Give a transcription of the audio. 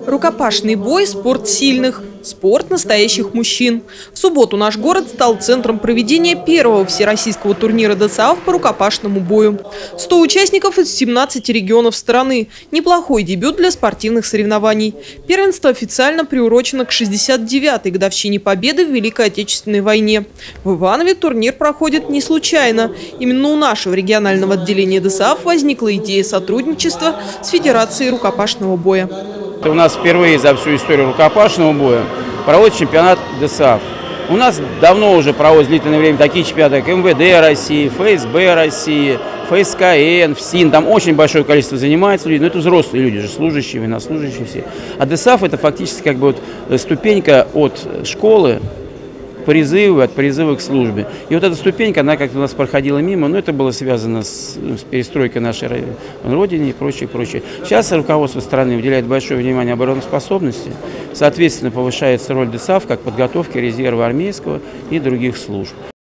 Рукопашный бой – спорт сильных, спорт настоящих мужчин. В субботу наш город стал центром проведения первого всероссийского турнира ДСАФ по рукопашному бою. 100 участников из 17 регионов страны. Неплохой дебют для спортивных соревнований. Первенство официально приурочено к 69-й годовщине победы в Великой Отечественной войне. В Иванове турнир проходит не случайно. Именно у нашего регионального отделения ДСАФ возникла идея сотрудничества с Федерацией рукопашного боя. У нас впервые за всю историю рукопашного боя проводит чемпионат ДСАФ. У нас давно уже проводят длительное время такие чемпионаты, как МВД России, ФСБ России, ФСКН, ФСИН. Там очень большое количество занимается людей, но это взрослые люди, же служащие, военнослужащие все. А ДСАФ это фактически как бы вот ступенька от школы от призыва к службе. И вот эта ступенька, она как-то у нас проходила мимо, но это было связано с перестройкой нашей Родины и прочее, прочее. Сейчас руководство страны уделяет большое внимание обороноспособности, соответственно, повышается роль ДСАФ как подготовки резерва армейского и других служб.